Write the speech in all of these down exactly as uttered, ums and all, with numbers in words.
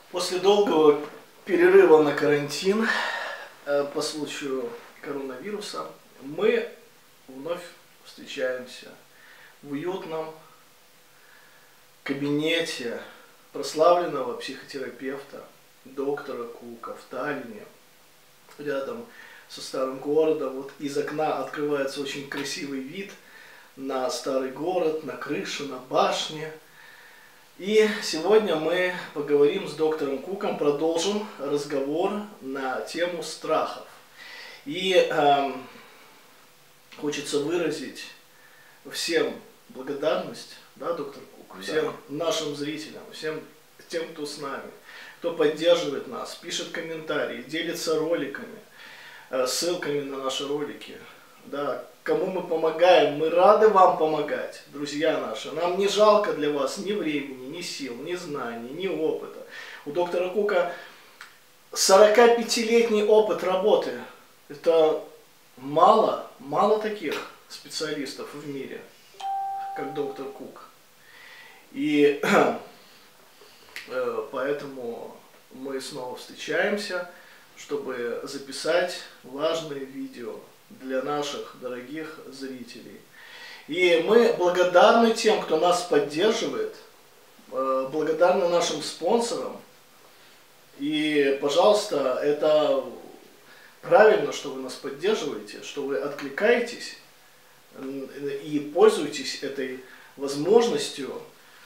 После долгого перерыва на карантин э, по случаю коронавируса мы вновь встречаемся в уютном кабинете прославленного психотерапевта доктора Кука в Таллине, рядом со старым городом. Вот из окна открывается очень красивый вид на старый город, на крышу, на башни. И сегодня мы поговорим с доктором Куком, продолжим разговор на тему страхов. И э, хочется выразить всем благодарность, да, доктор Кук, да, всем нашим зрителям, всем тем, кто с нами, кто поддерживает нас, пишет комментарии, делится роликами, э, ссылками на наши ролики, да. Кому мы помогаем, мы рады вам помогать, друзья наши. Нам не жалко для вас ни времени, ни сил, ни знаний, ни опыта. У доктора Кука сорокапятилетний опыт работы. Это мало, мало таких специалистов в мире, как доктор Кук. И поэтому мы снова встречаемся, чтобы записать важные видео для наших дорогих зрителей. И мы благодарны тем, кто нас поддерживает, благодарны нашим спонсорам. И, пожалуйста, это правильно, что вы нас поддерживаете, что вы откликаетесь и пользуетесь этой возможностью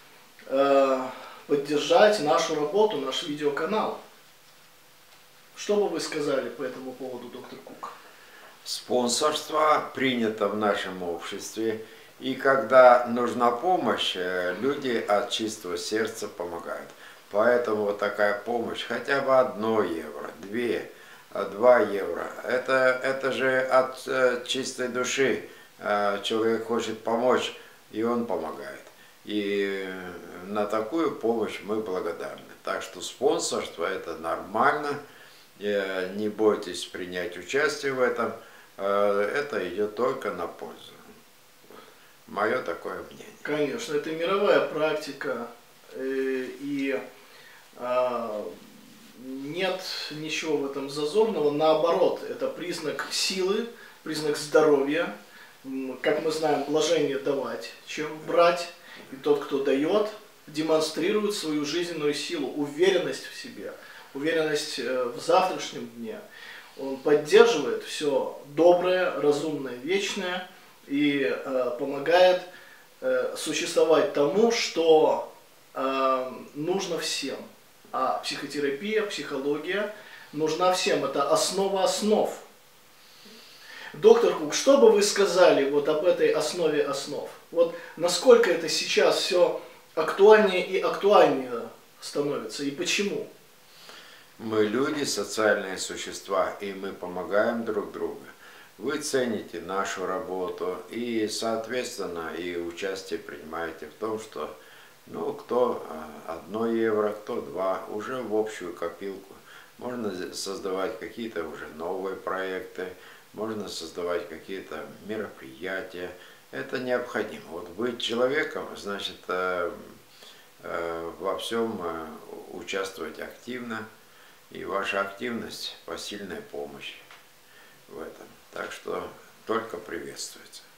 поддержать нашу работу, наш видеоканал. Что бы вы сказали по этому поводу, доктор Кук? Спонсорство принято в нашем обществе, и когда нужна помощь, люди от чистого сердца помогают. Поэтому вот такая помощь, хотя бы одно евро, две, два евро, это, это же от чистой души. Человек хочет помочь, и он помогает. И на такую помощь мы благодарны. Так что спонсорство это нормально, не бойтесь принять участие в этом. Это идет только на пользу. Мое такое мнение. Конечно, это мировая практика, и нет ничего в этом зазорного. Наоборот, это признак силы, признак здоровья. Как мы знаем, блажение давать, чем брать. И тот, кто дает, демонстрирует свою жизненную силу, уверенность в себе, уверенность в завтрашнем дне. Он поддерживает все доброе, разумное, вечное и э, помогает э, существовать тому, что э, нужно всем. А психотерапия, психология нужна всем. Это основа основ. Доктор Кук, что бы вы сказали вот об этой основе основ? Вот насколько это сейчас все актуальнее и актуальнее становится и почему? Мы люди, социальные существа, и мы помогаем друг другу. Вы цените нашу работу и, соответственно, и участие принимаете в том, что, ну, кто одно евро, кто два, уже в общую копилку. Можно создавать какие-то уже новые проекты, можно создавать какие-то мероприятия. Это необходимо. Вот быть человеком, значит, во всем участвовать активно. И ваша активность – посильная помощь в этом. Так что только приветствуется.